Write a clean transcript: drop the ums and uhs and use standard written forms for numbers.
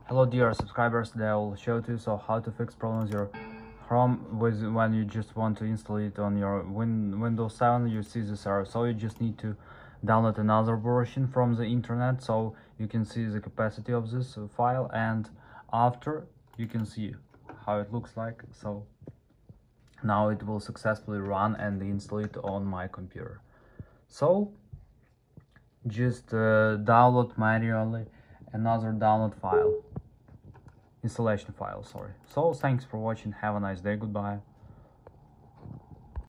Hello dear subscribers, today I will show you how to fix problems your Chrome with when you just want to install it on your Windows 7. You see this error, so you just need to download another version from the internet so you can see the capacity of this file, and after you can see how it looks like. So now it will successfully run and install it on my computer. So just download manually another installation file. So thanks for watching, have a nice day, goodbye.